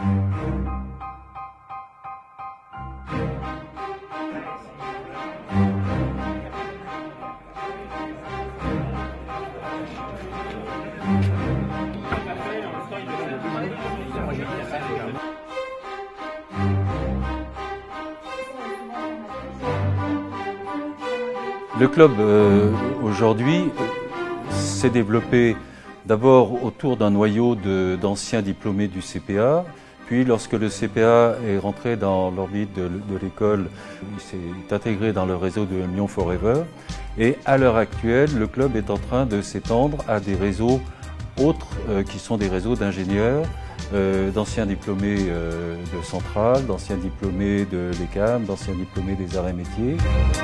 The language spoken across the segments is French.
Le club aujourd'hui s'est développé d'abord autour d'un noyau d'anciens diplômés du CPA, puis lorsque le CPA est rentré dans l'orbite de l'école, il s'est intégré dans le réseau de Lyon Forever, et à l'heure actuelle, le club est en train de s'étendre à des réseaux autres qui sont des réseaux d'ingénieurs, d'anciens diplômés de Centrale, d'anciens diplômés de l'ECAM, d'anciens diplômés des arts et métiers.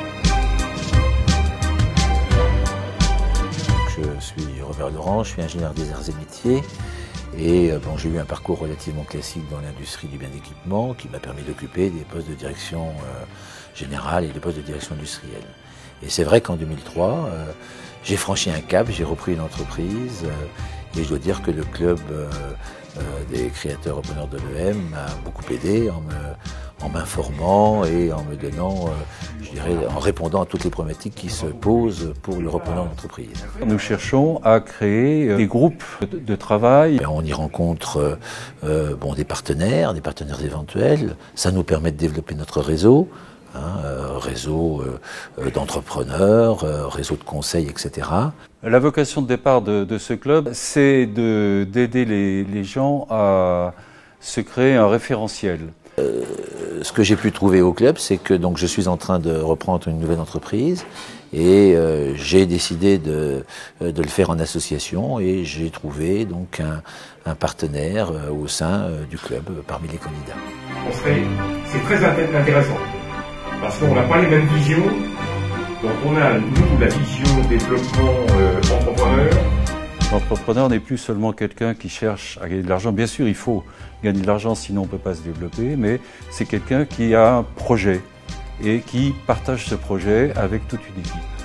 Je suis Robert Laurent, je suis ingénieur des arts et métiers et j'ai eu un parcours relativement classique dans l'industrie du bien d'équipement qui m'a permis d'occuper des postes de direction générale et des postes de direction industrielle. Et c'est vrai qu'en 2003, j'ai franchi un cap, j'ai repris une entreprise et je dois dire que le club des créateurs repreneurs de l'EM m'a beaucoup aidé en m'informant et en me donnant, en répondant à toutes les problématiques qui se posent pour le repreneur d'entreprise. Nous cherchons à créer des groupes de travail. On y rencontre des partenaires éventuels. Ça nous permet de développer notre réseau. Réseau d'entrepreneurs, réseau de conseils, etc. La vocation de départ de ce club, c'est d'aider les gens à se créer un référentiel. Ce que j'ai pu trouver au club, c'est que je suis en train de reprendre une nouvelle entreprise et j'ai décidé de le faire en association et j'ai trouvé donc un partenaire au sein du club parmi les candidats. C'est très intéressant. Parce qu'on n'a pas les mêmes visions, donc on a, nous, la vision développement entrepreneur. L'entrepreneur n'est plus seulement quelqu'un qui cherche à gagner de l'argent. Bien sûr, il faut gagner de l'argent, sinon on ne peut pas se développer, mais c'est quelqu'un qui a un projet et qui partage ce projet avec toute une équipe.